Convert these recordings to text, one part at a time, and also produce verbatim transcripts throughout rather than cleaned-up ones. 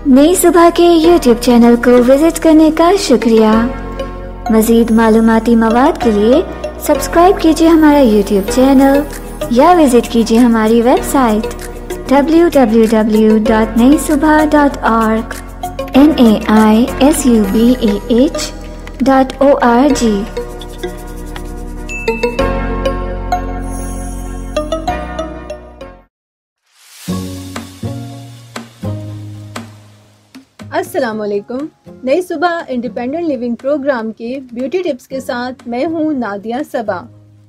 नई सुबह के यूट्यूब चैनल को विजिट करने का शुक्रिया। मजीद मालूमाती मवाद के लिए सब्सक्राइब कीजिए हमारा यूट्यूब चैनल या विजिट कीजिए हमारी website W W W dot Nai Subah dot org N A I S U B A H dot O R G. अस्सलामुअलैकुम। Nai Subah independent living programme के ब्यूटी टिप्स के साथ मैं हूँ नादिया सबा।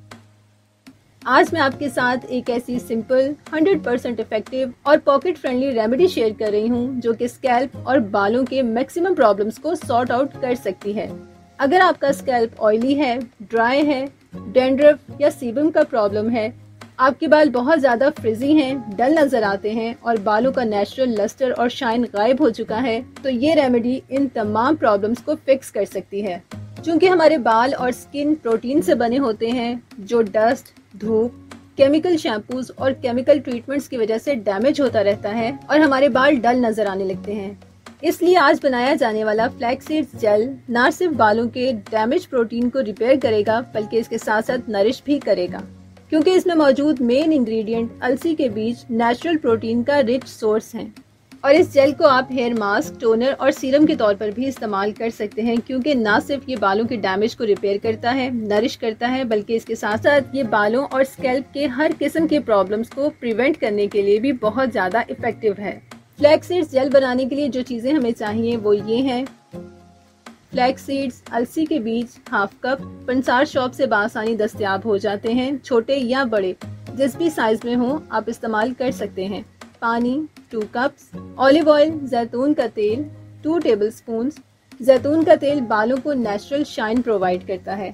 आज मैं आपके साथ एक ऐसी सिंपल हंड्रेड परसेंट इफेक्टिव और पॉकेट फ्रेंडली रेमेडी शेयर कर रही हूँ जो कि स्कैल्प और बालों के मैक्सिमम प्रॉब्लम्स को सॉर्ट आउट कर सकती है। अगर आपका स्कैल्प ऑयली है, ड्राई है, डैंड्रफ या सीबम का प्रॉब्लम है, आपके बाल बहुत ज़्यादा फ्रिजी हैं, डल नज़र आते हैं और बालों का नेचुरल लस्टर और शाइन गायब हो चुका है, तो ये रेमेडी इन तमाम प्रॉब्लम्स को फिक्स कर सकती है। क्योंकि हमारे बाल और स्किन प्रोटीन से बने होते हैं जो डस्ट, धूप, केमिकल शैम्पूज और केमिकल ट्रीटमेंट्स की वजह से डैमेज होता रहता है और हमारे बाल डल नज़र आने लगते हैं। इसलिए आज बनाया जाने वाला फ्लैक्स जेल न सिर्फ बालों के डैमेज प्रोटीन को रिपेयर करेगा बल्कि इसके साथ साथ नरिश भी करेगा, क्योंकि इसमें मौजूद मेन इंग्रेडिएंट अलसी के बीज नेचुरल प्रोटीन का रिच सोर्स हैं। और इस जेल को आप हेयर मास्क, टोनर और सीरम के तौर पर भी इस्तेमाल कर सकते हैं, क्योंकि ना सिर्फ ये बालों के डैमेज को रिपेयर करता है, नरिश करता है, बल्कि इसके साथ साथ ये बालों और स्कैल्प के हर किस्म के प्रॉब्लम्स को प्रिवेंट करने के लिए भी बहुत ज़्यादा इफेक्टिव है। फ्लैक्स सीड्स जेल बनाने के लिए जो चीज़ें हमें चाहिए वो ये हैं। फ्लैक्स सीड्स, अलसी के बीज हाफ कप, पंसार शॉप से बासानी दस्तयाब हो जाते हैं, छोटे या बड़े जिस भी साइज में हो आप इस्तेमाल कर सकते हैं। पानी टू कप्स, ऑलिव ऑयल, जैतून का तेल टू टेबलस्पून। जैतून का तेल बालों को नेचुरल शाइन प्रोवाइड करता है।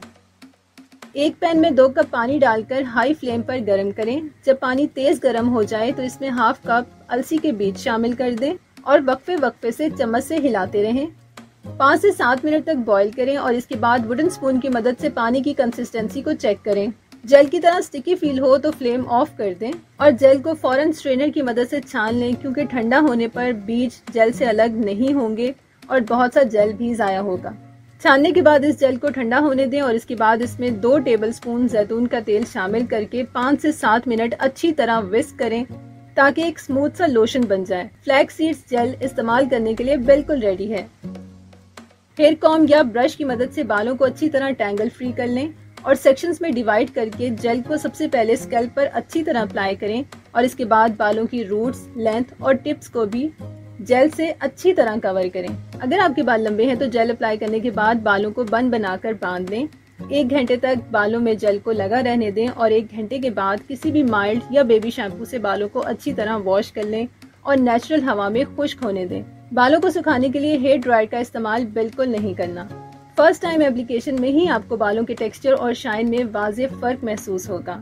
एक पैन में दो कप पानी डालकर हाई फ्लेम पर गर्म करें। जब पानी तेज गर्म हो जाए तो इसमें हाफ कप अलसी के बीज शामिल कर दें और वक्फे वक्फे से चम्मच से हिलाते रहें। पाँच से सात मिनट तक बॉईल करें और इसके बाद वुडन स्पून की मदद से पानी की कंसिस्टेंसी को चेक करें। जेल की तरह स्टिकी फील हो तो फ्लेम ऑफ कर दें और जेल को फौरन स्ट्रेनर की मदद से छान लें, क्योंकि ठंडा होने पर बीज जेल से अलग नहीं होंगे और बहुत सा जेल भी ज़ाया होगा। छानने के बाद इस जेल को ठंडा होने दें और इसके बाद इसमें दो टेबलस्पून जैतून का तेल शामिल करके पाँच से सात मिनट अच्छी तरह विस्क करें ताकि एक स्मूथ सा लोशन बन जाए। फ्लैक्स सीड्स जेल इस्तेमाल करने के लिए बिल्कुल रेडी है। हेयर कॉम्ब या ब्रश की मदद से बालों को अच्छी तरह टैंगल फ्री कर लें और सेक्शंस में डिवाइड करके जेल को सबसे पहले स्कैल्प पर अच्छी तरह अप्लाई करें और इसके बाद बालों की रूट्स, लेंथ और टिप्स को भी जेल से अच्छी तरह कवर करें। अगर आपके बाल लंबे हैं तो जेल अप्लाई करने के बाद बालों को बन बनाकर बांध लें। एक घंटे तक बालों में जेल को लगा रहने दें और एक घंटे के बाद किसी भी माइल्ड या बेबी शैम्पू से बालों को अच्छी तरह वॉश कर लें और नेचुरल हवा में खुश्क होने दें। बालों को सुखाने के लिए हेयर ड्रायर का इस्तेमाल बिल्कुल नहीं करना। फर्स्ट टाइम एप्लीकेशन में ही आपको बालों के टेक्सचर और शाइन में वाज़ेह फर्क महसूस होगा।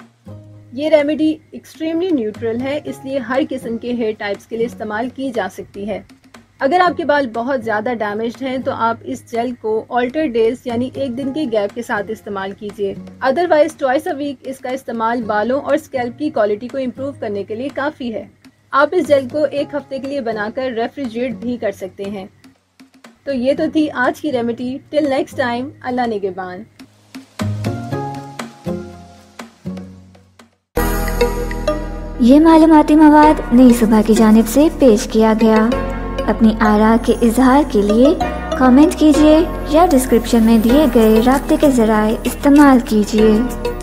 ये रेमेडी एक्सट्रीमली न्यूट्रल है, इसलिए हर किस्म के हेयर टाइप्स के लिए इस्तेमाल की जा सकती है। अगर आपके बाल बहुत ज़्यादा डैमेज्ड हैं तो आप इस जेल को ऑल्टर डेज यानी एक दिन के गैप के साथ इस्तेमाल कीजिए। अदरवाइज ट्वाइस अ वीक इसका इस्तेमाल बालों और स्कैल्प की क्वालिटी को इम्प्रूव करने के लिए काफ़ी है। आप इस जेल को एक हफ्ते के लिए बनाकर रेफ्रिजरेट भी कर सकते हैं। तो ये तो थी आज की रेमेडी। टिल नेक्स्ट टाइम, अल्लाह निगहबान। ये मालूमाती मवाद नई सुबह की जानिब से पेश किया गया। अपनी आरा के इजहार के लिए कमेंट कीजिए या डिस्क्रिप्शन में दिए गए राब्ते के ज़राए इस्तेमाल कीजिए।